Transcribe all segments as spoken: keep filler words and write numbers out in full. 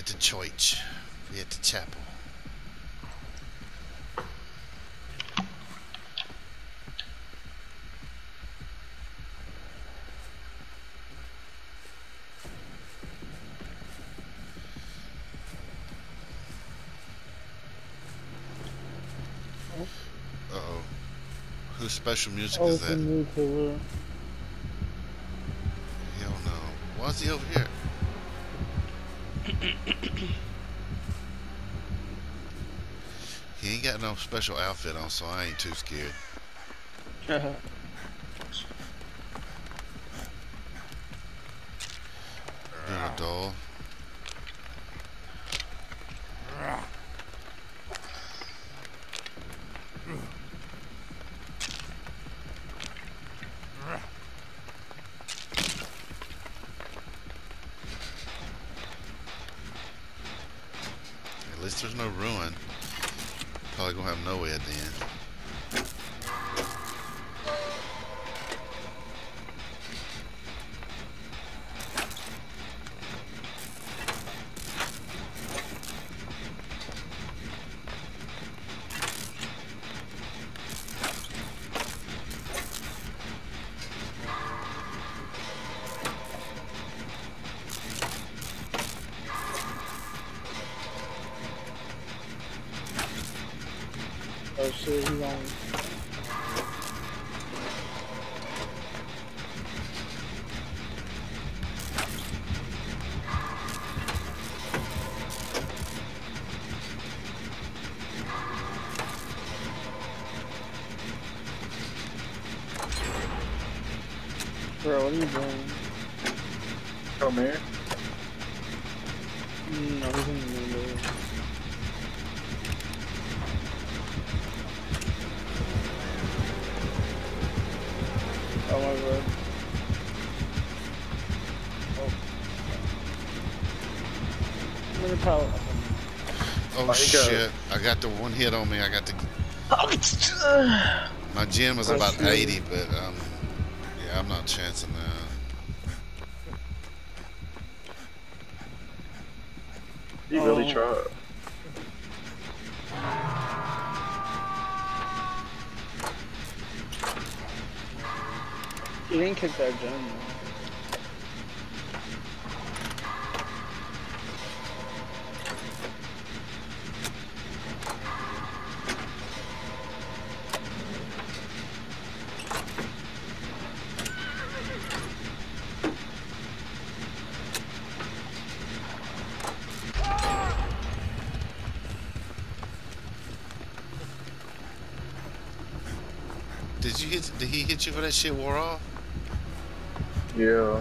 to church. We at the chapel. Uh-oh. Whose special music is that? Nuclear. Hell no. Why is he over here? He ain't got no special outfit on, so I ain't too scared. Being a doll. At least there's no ruin. Probably gonna have no at the end. Oh shit, he's on. Bro, what are you doing? Come here. Mm, no, he's in the window. Oh my god. Oh. I'm gonna power up. Oh, Oh, shit. I got the one hit on me. I got the... My gen was about eighty, but um, yeah, I'm not chancing that. He really Oh. tried. He didn't kick that gen though. Did you hit? Did he hit you for that shit wore off? Yeah.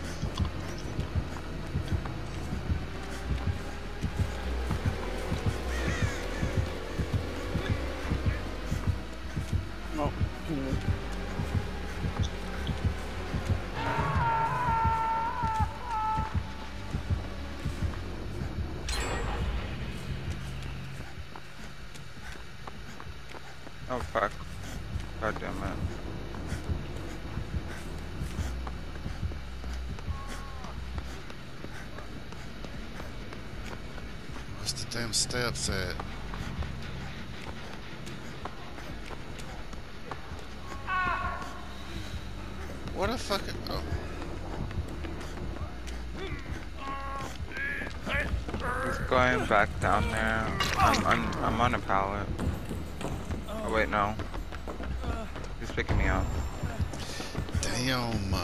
No. Hmm. Oh fuck. God damn it. What's the damn steps at? What a fucking... Oh. He's going back down there. I'm, I'm, I'm on a pallet. Oh wait, no. He's picking me up. Damn.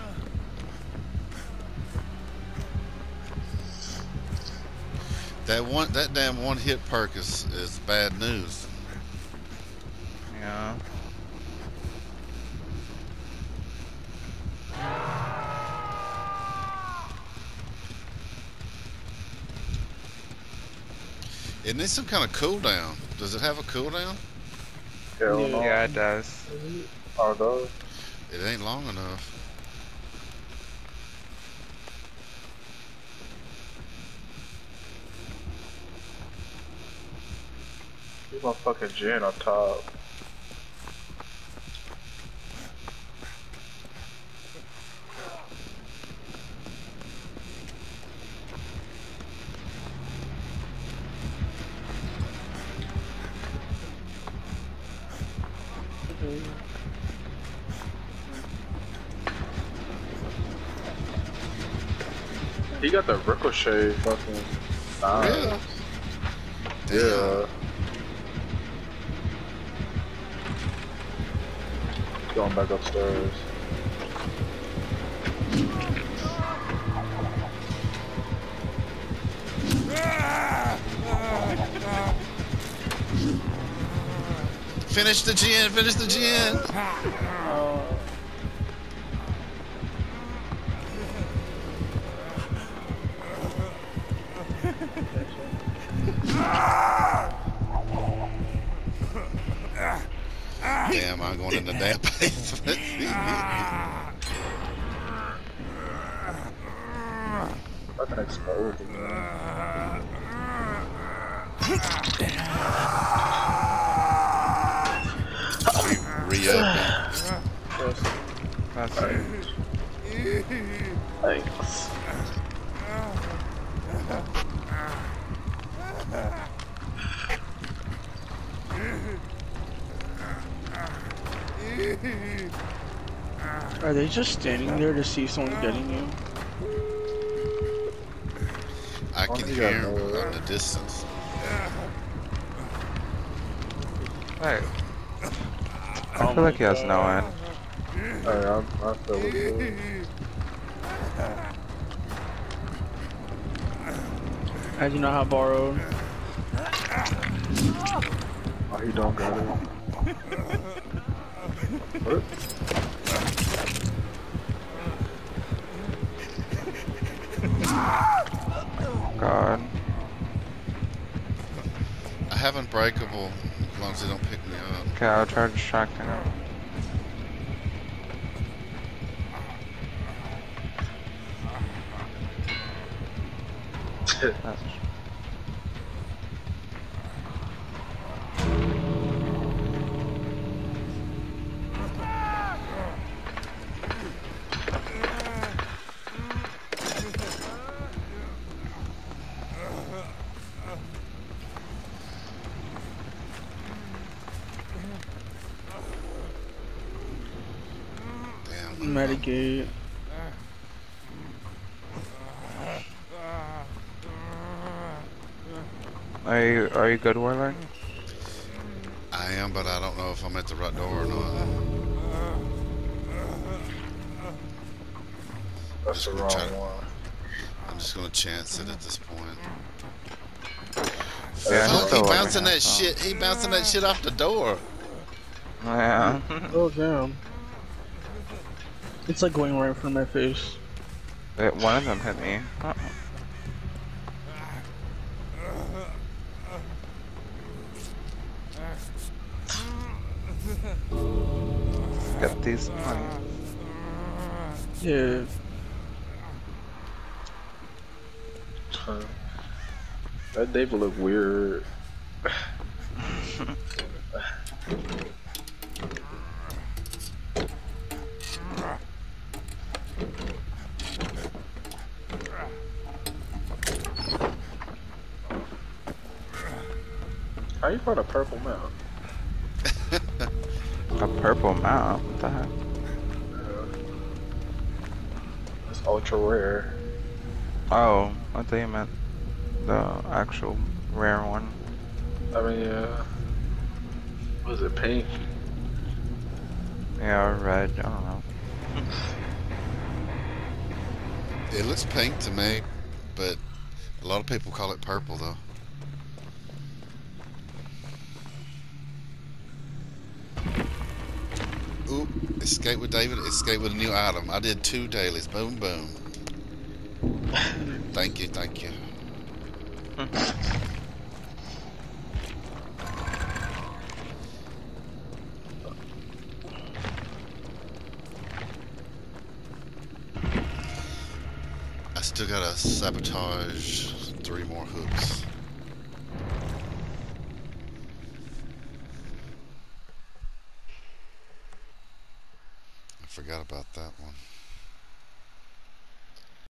That one, that damn one hit perk is, is bad news. Yeah. Isn't it some kind of cooldown? Does it have a cooldown? Hell Yeah. no. Yeah, it does. Oh, it does? It ain't long enough. He's my fucking gen up top. He got the ricochet fucking. For real? Damn. Yeah. Going back upstairs. Finish the gin, finish the gin. Oh. Damn, I'm going in the damn basement. Fucking exposed again. Re reopen. That's Alright. it. Thanks. Are they just standing there to see someone getting you? I can Oh, you hear got him nowhere. in the distance. Hey, I Oh feel like my he has no God. end. Alright, I'm, I feel it too. I do not have borrowed. Oh, he don't got it. What? God. I have unbreakable as long as they don't pick me up. Okay, I'll try distracting him. That's... Damn. Medicate. Are you, are you good, Warlock? I am, but I don't know if I'm at the right door or not. That's Just the gonna wrong try- one. I'm just gonna chance it at this point. Yeah, Fuck, he's he still over bouncing here, that so- shit. He bouncing that shit off the door. Yeah. Oh damn. It's like going right in front of my face. Wait, one of them hit me. Uh-oh. Get these money. Yeah. Huh. That David look weird. How you find a purple mount? A purple mount? What the heck? It's ultra rare. Oh, I thought you meant the actual rare one. I mean, uh, was it pink? Yeah, or red, I don't know. It looks pink to me, but a lot of people call it purple though. Ooh, escape with David, escape with a new item. I did two dailies. Boom, boom. Thank you, thank you. I still gotta sabotage three more hooks. I forgot about that one.